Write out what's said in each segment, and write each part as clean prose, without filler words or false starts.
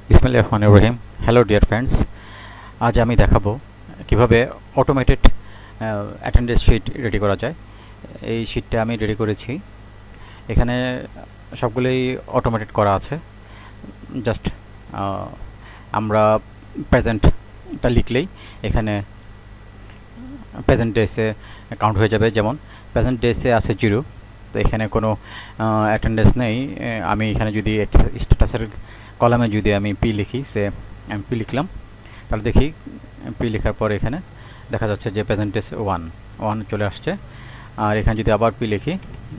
বিসমিল্লাহির রহমানির রহিম। Hello dear friends, আজ আমি দেখাবো কিভাবে অটোমেটেড অ্যাটেন্ডেন্স শিট রেডি করা যায়। এই শিটটা আমি রেডি করেছি, এখানে সবগুলোই অটোমেটেড করা আছে। জাস্ট আমরা প্রেজেন্টটা লিখলেই এখানে প্রেজেন্ট ডেসে কাউন্ট হয়ে যাবে। যেমন প্রেজেন্ট ডেসে আছে 0, তো এখানে কোনো অ্যাটেন্ডেন্স নেই। আমি এখানে যদি স্ট্যাটাসের কলামে যদি আমি পি লিখি, আমি পি লিখলাম, তাহলে দেখি পি লেখার পর এখানে দেখা যাচ্ছে যে প্রেজেন্ট ডেস 1 চলে আসছে। আর এখানে যদি আবার পি লিখি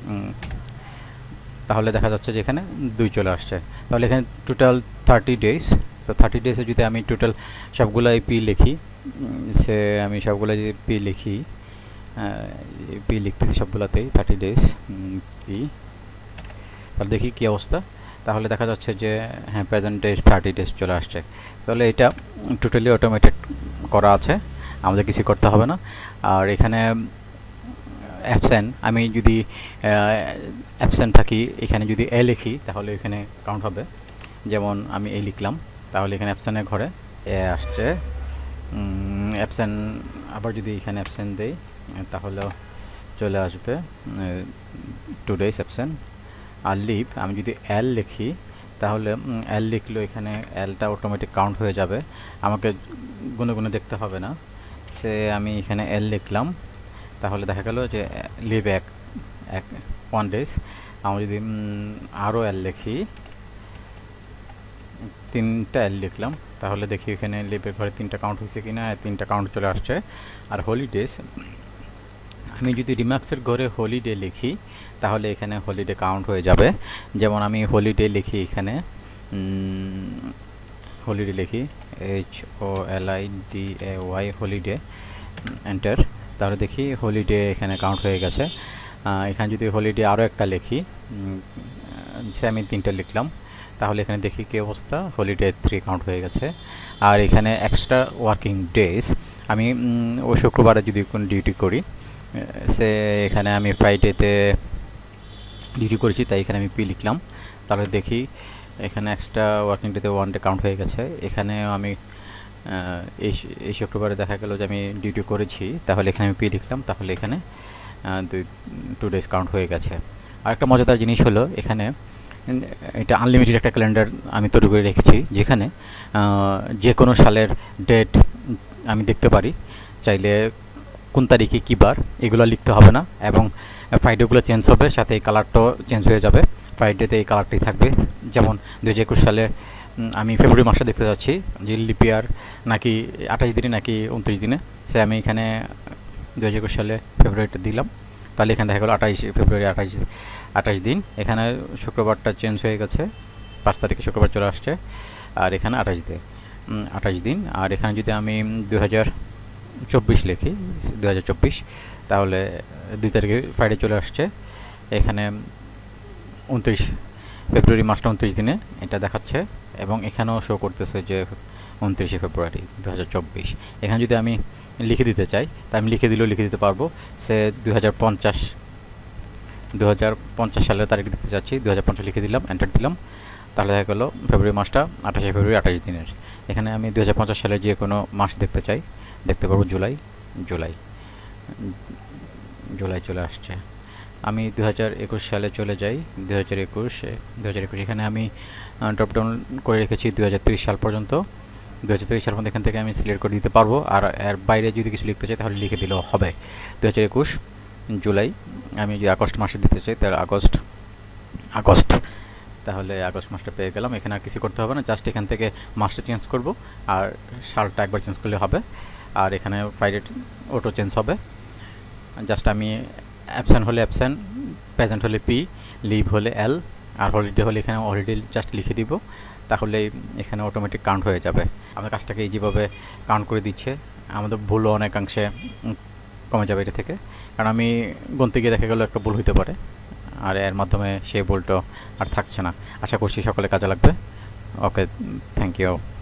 তাহলে দেখা যাচ্ছে যে এখানে 2 চলে আসছে। তাহলে এখানে টোটাল 30 ডেজ। তো 30 ডেজে যদি আমি টোটাল সবগুলাই পি লিখি, আমি সবগুলো যদি পি লিখি, পি লিখতেছি সবগুলোতেই 30 ডেজ পি, তাহলে দেখি কী অবস্থা। তাহলে দেখা যাচ্ছে যে হ্যাঁ, প্রেজেন্ট ডেজ 30 ডেজ চলে আসছে। তাহলে এটা টোটালি অটোমেটেড করা আছে, আমাদের কিছু করতে হবে না। আর এখানে অ্যাবসেন্ট, আমি যদি অ্যাবসেন্ট থাকি, এখানে যদি এ লিখি তাহলে এখানে কাউন্ট হবে। যেমন আমি এ লিখলাম, তাহলে এখানে অ্যাবসেন্টের ঘরে এ আসছে। অ্যাবসেন্ট, আবার যদি এখানে অ্যাবসেন্ট দেই তাহলে চলে আসবে 2 ডেজ অ্যাবসেন্ট। আর লিভ, আমি যদি এল লিখি তাহলে এল লিখলেও এখানে এলটা অটোমেটিক কাউন্ট হয়ে যাবে, আমাকে গুনে গুনে দেখতে হবে না। আমি এখানে এল লিখলাম, তাহলে দেখা গেল যে লিভ 1 ডেজ। আমি যদি আরও এল লিখি, 3টা এল লিখলাম, তাহলে দেখি এখানে লিভের ঘরে 3টা কাউন্ট হয়েছে কিনা। 3টা কাউন্ট চলে আসছে। আর হলিডেজ, আমি যদি রিমার্কসের ঘরে হলিডে লিখি তাহলে এখানে হলিডে কাউন্ট হয়ে যাবে। যেমন আমি হলিডে লিখি, এখানে হলিডে লিখি HOLIDAY হলিডে, এন্টার, তাহলে দেখি হলিডে এখানে কাউন্ট হয়ে গেছে। এখানে যদি হলিডে আরও একটা লিখি, আমি 3টা লিখলাম, তাহলে এখানে দেখি কী অবস্থা, হলিডে 3 কাউন্ট হয়ে গেছে। আর এখানে এক্সট্রা ওয়ার্কিং ডেজ, আমি ও শুক্রবারে যদি কোনো ডিউটি করি, এখানে আমি ফ্রাইডেতে ডিউটি করেছি, তাই এখানে আমি পি লিখলাম, তাহলে দেখি এখানে এক্সট্রা ওয়ার্কিং ডেতে 1 ডে কাউন্ট হয়ে গেছে। এখানে আমি এই শুক্রবারে দেখা গেল যে আমি ডিউটি করেছি, তাহলে এখানে আমি পি লিখলাম, তাহলে এখানে 2 ডেজ কাউন্ট হয়ে গেছে। আরেকটা মজাদার জিনিস হলো, এখানে এটা আনলিমিটেড একটা ক্যালেন্ডার আমি তৈরি করে রেখেছি, যেখানে যে কোনো সালের ডেট আমি দেখতে পারি। চাইলে কোন তারিখে কী বার এগুলো লিখতে হবে না, এবং ফ্রাইডেগুলো চেঞ্জ হবে, সাথে এই কালারটাও চেঞ্জ হয়ে যাবে। ফ্রাইডেতে এই কালারটাই থাকবে। যেমন 2021 সালে আমি ফেব্রুয়ারি মাসটা দেখতে যাচ্ছি যে লিপিয়ার নাকি 28 দিনে নাকি 29 দিনে, আমি এখানে 2021 সালে ফেব্রুয়ারিটা দিলাম, তাহলে এখানে দেখা গেলো 28 ফেব্রুয়ারি 28 দিন। এখানে শুক্রবারটা চেঞ্জ হয়ে গেছে, 5 তারিখে শুক্রবার চলে আসছে, আর এখানে 28 দিন। আর এখানে যদি আমি 2024 লিখি, 2024, তাহলে 2 তারিখে ফ্রাইডে চলে আসছে। এখানে 29 ফেব্রুয়ারি মাসটা 29 দিনে এটা দেখাচ্ছে, এবং এখানেও শো করতেছে যে 29 ফেব্রুয়ারি 2024। এখানে যদি আমি লিখে দিতে চাই, তা আমি লিখে দিতে পারবো। 2050 সালের তারিখ দিতে চাচ্ছি, 2050 লিখে দিলাম, এন্টার দিলাম, তাহলে দেখা গেলো ফেব্রুয়ারি মাসটা 28 ফেব্রুয়ারি 28 দিনের। এখানে আমি 2050 সালে যে কোনো মাস দেখতে চাই, দেখতে পারবো। জুলাই চলে আসছে। আমি 2021 সালে চলে যাই, 2021 এখানে আমি ড্রপডাউন করে রেখেছি 2030 সাল পর্যন্ত। 2030 সাল পর্যন্ত এখান থেকে আমি সিলেক্ট করে দিতে পারবো, আর এর বাইরে যদি কিছু লিখতে চাই তাহলে লিখে দিলেও হবে। 2021 জুলাই, আমি যদি আগস্ট মাসে দিতে চাই তাহলে আগস্ট, তাহলে আগস্ট মাসটা পেয়ে গেলাম। এখানে আর কিছু করতে হবে না, জাস্ট এখান থেকে মাসটা চেঞ্জ করব, আর সালটা একবার চেঞ্জ করলে হবে। আর এখানে ফ্রাইডে অটো চেঞ্জ হবে। জাস্ট আমি অ্যাবসেন্ট হলে অ্যাবসেন্ট, প্রেজেন্ট হলে পি, লিভ হলে এল, আর হলিডে হলে এখানে হলিডে জাস্ট লিখে দিব, তাহলে এখানে অটোমেটিক কাউন্ট হয়ে যাবে। আমাদের কাজটাকে যেভাবে কাউন্ট করে দিচ্ছে, আমাদের ভুলও অনেকাংশে কমে যাবে এটা থেকে, কারণ আমি গুনতে গিয়ে দেখা গেলো একটা ভুল হতে পারে, আর এর মাধ্যমে সেই ভুলটা আর থাকছে না। আশা করছি সকলে কাজে লাগবে। Okay, thank you.